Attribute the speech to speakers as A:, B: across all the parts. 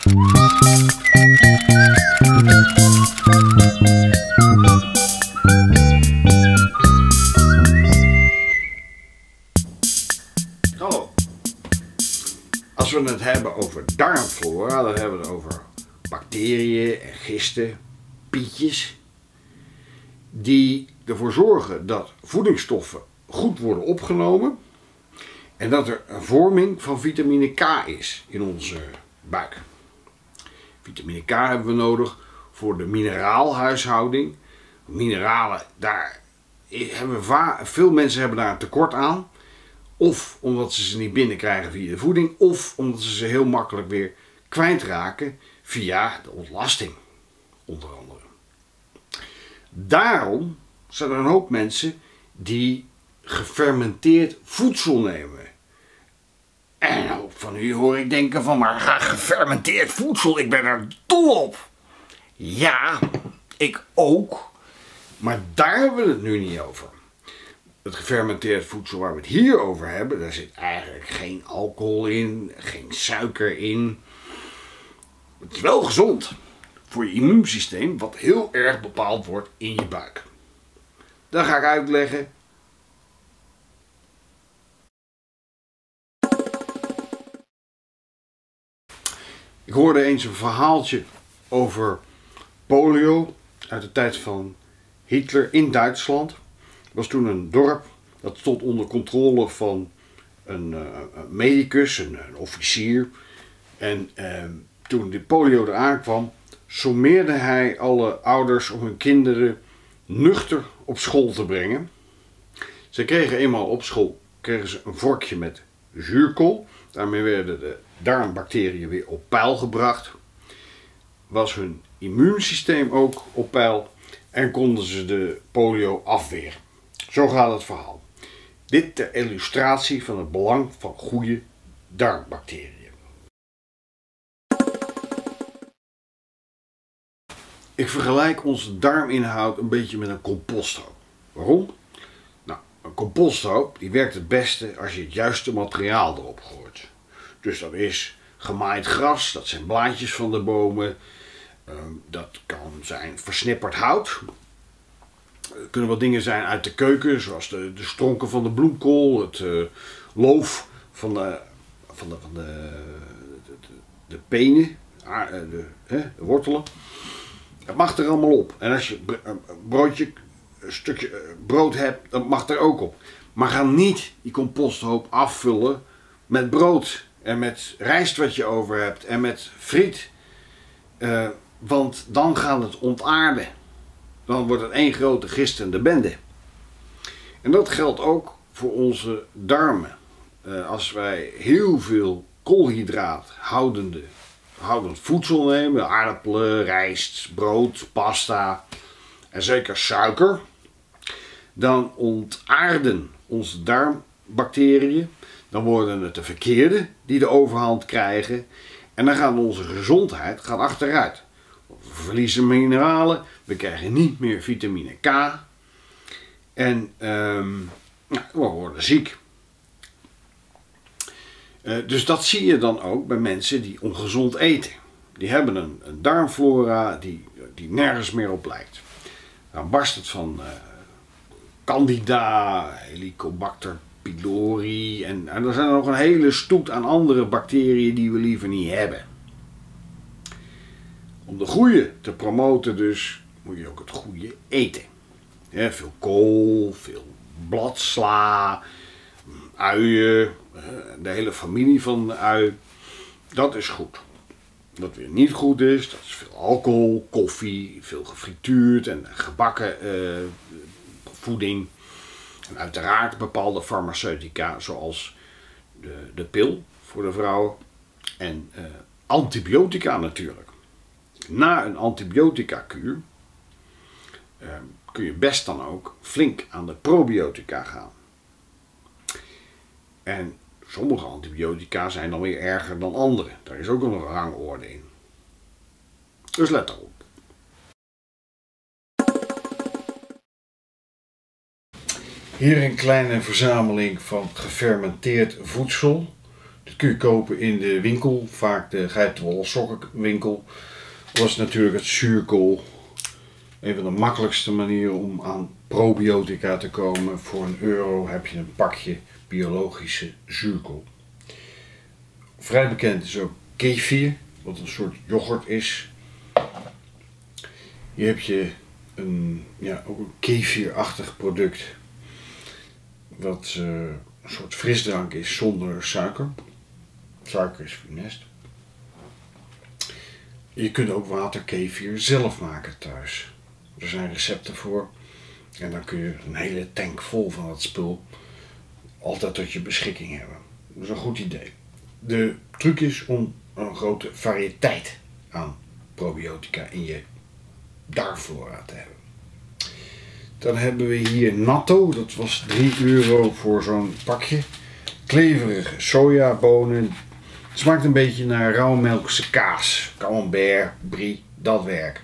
A: Hallo. Als we het hebben over darmflora, dan hebben we het over bacteriën en gisten, pietjes, die ervoor zorgen dat voedingsstoffen goed worden opgenomen en dat er een vorming van vitamine K is in onze buik. Vitamine K hebben we nodig voor de mineraalhuishouding. Mineralen, daar hebben we veel mensen hebben daar een tekort aan. Of omdat ze niet binnenkrijgen via de voeding, of omdat ze heel makkelijk weer kwijtraken via de ontlasting, onder andere. Daarom zijn er een hoop mensen die gefermenteerd voedsel nemen. En een hoop van u hoor ik denken van, maar gefermenteerd voedsel, ik ben er dol op. Ja, ik ook. Maar daar hebben we het nu niet over. Het gefermenteerd voedsel waar we het hier over hebben, daar zit eigenlijk geen alcohol in, geen suiker in. Het is wel gezond voor je immuunsysteem, wat heel erg bepaald wordt in je buik. Dat ga ik uitleggen. Ik hoorde eens een verhaaltje over polio uit de tijd van Hitler in Duitsland. Er was toen een dorp dat stond onder controle van een medicus, een officier. En toen de polio eraan kwam, sommeerde hij alle ouders om hun kinderen nuchter op school te brengen. Ze kregen eenmaal op school een vorkje met zuurkool. Daarmee werden de darmbacteriën weer op peil gebracht. Was hun immuunsysteem ook op peil en konden ze de polio afweren. Zo gaat het verhaal. Dit ter illustratie van het belang van goede darmbacteriën. Ik vergelijk onze darminhoud een beetje met een composthoop. Waarom? Nou, een composthoop die werkt het beste als je het juiste materiaal erop gooit. Dus dat is gemaaid gras, dat zijn blaadjes van de bomen, dat kan zijn versnipperd hout. Er kunnen wel dingen zijn uit de keuken, zoals de stronken van de bloemkool, het loof van de penen, de wortelen. Dat mag er allemaal op. En als je een stukje brood hebt, dat mag er ook op. Maar ga niet die composthoop afvullen met brood en met rijst wat je over hebt en met friet. Want dan gaat het ontaarden. Dan wordt het één grote gistende bende. En dat geldt ook voor onze darmen. Als wij heel veel koolhydraat houdend voedsel nemen, aardappelen, rijst, brood, pasta en zeker suiker, dan ontaarden onze darmbacteriën. Dan worden het de verkeerde die de overhand krijgen en dan gaat onze gezondheid achteruit. We verliezen mineralen, we krijgen niet meer vitamine K en we worden ziek. Dus dat zie je dan ook bij mensen die ongezond eten. Die hebben een darmflora die nergens meer op lijkt. Dan barst het van Candida, Helicobacter pylori en er zijn er nog een hele stoet aan andere bacteriën die we liever niet hebben. Om de goede te promoten dus moet je ook het goede eten. Ja, veel kool, veel bladsla, uien, de hele familie van de ui. Dat is goed. Wat weer niet goed is, dat is veel alcohol, koffie, veel gefrituurd en gebakken voeding. En uiteraard bepaalde farmaceutica zoals de pil voor de vrouwen en antibiotica natuurlijk. Na een antibiotica-kuur kun je best dan ook flink aan de probiotica gaan. En sommige antibiotica zijn dan weer erger dan andere. Daar is ook een rangorde in. Dus let erop. Hier een kleine verzameling van gefermenteerd voedsel. Dat kun je kopen in de winkel, vaak de geitenwolle sokkenwinkel. Dat is natuurlijk het zuurkool. Een van de makkelijkste manieren om aan probiotica te komen. Voor €1 heb je een pakje biologische zuurkool. Vrij bekend is ook kefir, wat een soort yoghurt is. Hier heb je ook een kefirachtig product. Wat een soort frisdrank is zonder suiker. Suiker is funest. Je kunt ook waterkefir zelf maken thuis. Er zijn recepten voor. En dan kun je een hele tank vol van dat spul altijd tot je beschikking hebben. Dat is een goed idee. De truc is om een grote variëteit aan probiotica in je darmflora te hebben. Dan hebben we hier natto, dat was €3 voor zo'n pakje. Kleverige sojabonen. Het smaakt een beetje naar rauwmelkse kaas. Camembert, brie, dat werk.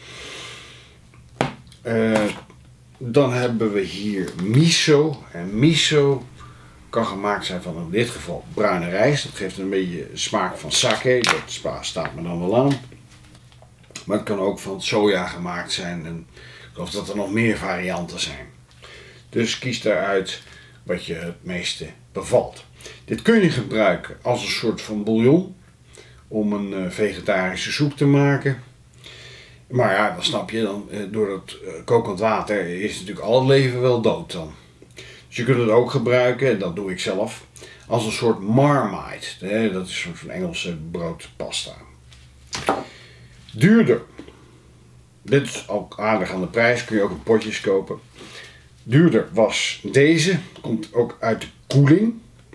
A: Dan hebben we hier miso. En miso kan gemaakt zijn van in dit geval bruine rijst. Dat geeft een beetje smaak van sake. Dat staat me dan wel aan. Maar het kan ook van soja gemaakt zijn. En ik geloof dat er nog meer varianten zijn. Dus kies daaruit wat je het meeste bevalt. Dit kun je gebruiken als een soort van bouillon. Om een vegetarische soep te maken. Maar ja, dan snap je, door dat kokend water is natuurlijk al het leven wel dood dan. Dus je kunt het ook gebruiken, en dat doe ik zelf, als een soort marmite. Dat is een soort van Engelse broodpasta. Duurder. Dit is ook aardig aan de prijs, kun je ook in potjes kopen. Duurder was deze, komt ook uit de koeling.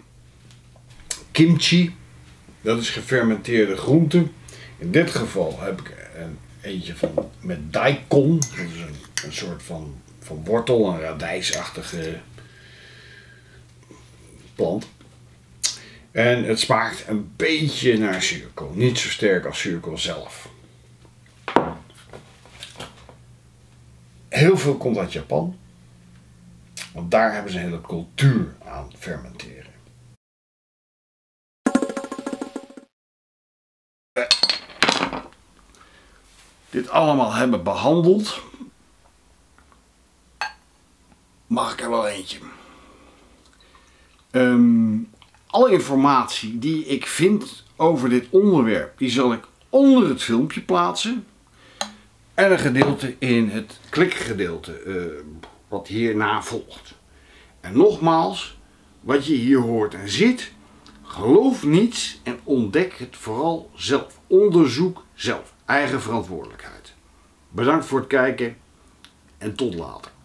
A: Kimchi, dat is gefermenteerde groenten. In dit geval heb ik eentje met daikon, dat is een soort van wortel, een radijsachtige plant. En het smaakt een beetje naar zuurkool, niet zo sterk als zuurkool zelf. Heel veel komt uit Japan, want daar hebben ze een hele cultuur aan fermenteren. Dit allemaal hebben behandeld, mag ik er wel eentje. Alle informatie die ik vind over dit onderwerp, die zal ik onder het filmpje plaatsen. En een gedeelte in het klikgedeelte, wat hierna volgt. En nogmaals, wat je hier hoort en ziet, geloof niets en ontdek het vooral zelf. Onderzoek zelf. Eigen verantwoordelijkheid. Bedankt voor het kijken en tot later.